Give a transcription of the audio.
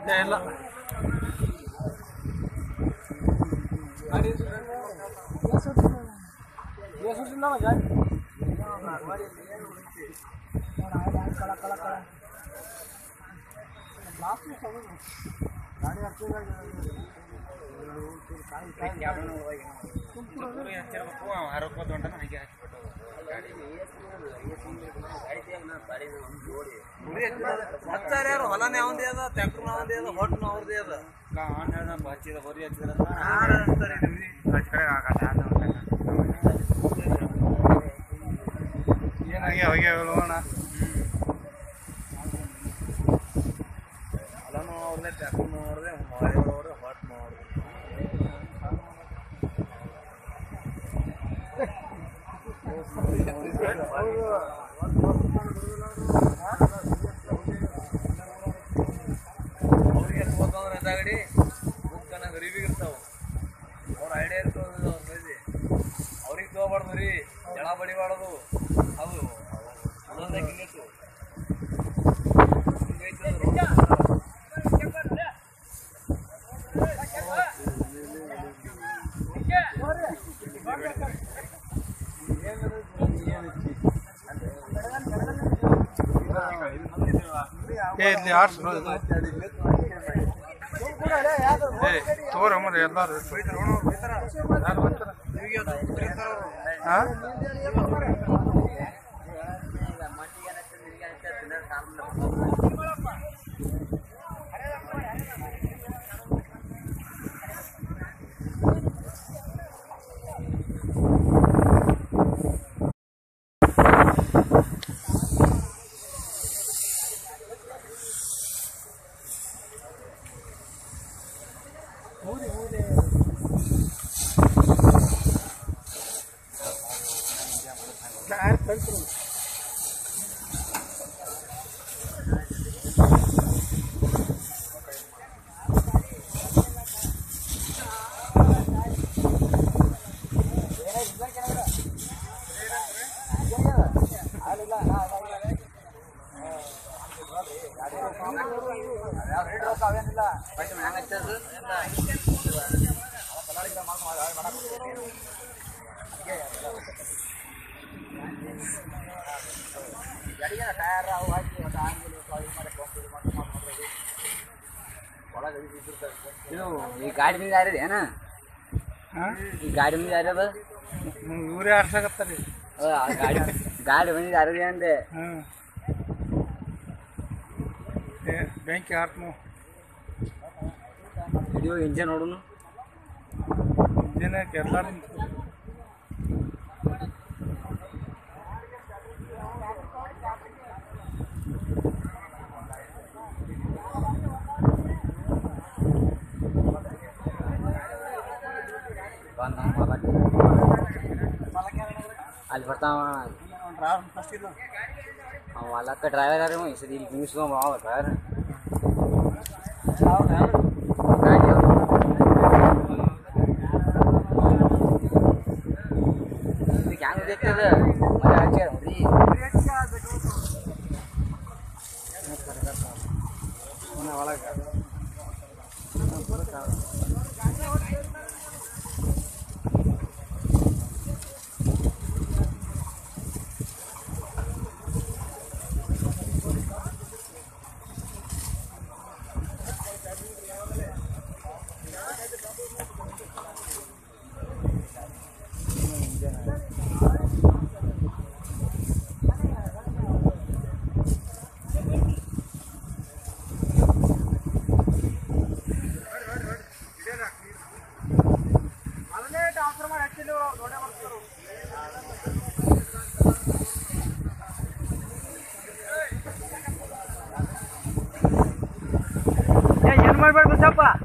ಇಲ್ಲ ಯಾರು ಹೊಲನೇ ಅವಂದೇ ಅದ ಟ್ಯಾಕ್ಟರ್ ಅವಂದೇ ಅದ ಹೊಟ್ಟನ ಅವ್ರದೇ ಅದ ಹಚ್ಚಿದ ಬರಿ ಹಚ್ಚಿದ್ರ ಏನಾಗ್ಯ ಹೋಗ್ಯ ಹೇಳೋಣ ಹೊಲನೂ ಅವ್ರದೇ ಟ್ಯಾಕ್ಟರ್ನು ಅವ್ರದೇ ಅವ್ರದೇ ಹೊಟ್ಟನು ಅವ್ರದೇ ಅವ್ರಿಗೆ ಎತ್ಬೇಕಂದ್ರೆ ಎದಾಗಡಿ ಬುಕ್ಕನ ಗರೀಬಿಗೆ ಇರ್ತಾವ ಅವ್ರ ಐಡಿಯಾ ಇರ್ತದ ಅವ್ರ ಬೈದಿ ಅವ್ರಿಗೆ ತಗೋಬಾರ್ದು ರೀ ಜಳ ಬಡಿಬಾರ್ದು ಅದು ಅದೊಂದು ಹಿಂಗಿತ್ತು ಇಲ್ಲಿ ಆರ್ಸ್ ತೋರಮ್ಮ ಎಲ್ಲಾರು ಯಾರು ಬರ್ತಾರ ಇದು ಈ ಗಾಡಿ ಮೇಲೆ ಯಾರಿದೆ ಏನ ಈ ಗಾಡಿ ಮೇಲೆ ಯಾರದ ಇವರೇ ಆಡ್ಸಕತ್ತಾರಿ ಗಾಡಿ ಗಾಡಿ ಬಂದಿದ್ದು ಯಾರಿದೆ ಅಂದೆ ಬೆಂಕಿ ಹಾರ್ನು ಇದು ಇಂಜನ್ ನೋಡುನು ಇಂಜನ್ ಎಲ್ಲಾರು ಅಲ್ಲಿ ಬರ್ತಾವ ಅಲ್ಲಕ್ಕ ಡ್ರೈವರ್ ಯಾರು ಈ ಸರಿ ಇಲ್ಲಿ ನಿಲ್ಲಿಸ್ಕೊಂಬ ಡ್ರೈವರ್ ಗಾಡಿ ಇದಕ್ಕೆ ಹೆಂಗೆ ಬೇಕದ ಮಳೆ ಹಾಕ್ಯಾರ ಹೊಡಿ ಒಳಗೆ ಏನು ಮಾಡ್ಬೇಡ ಬಸಪ್ಪ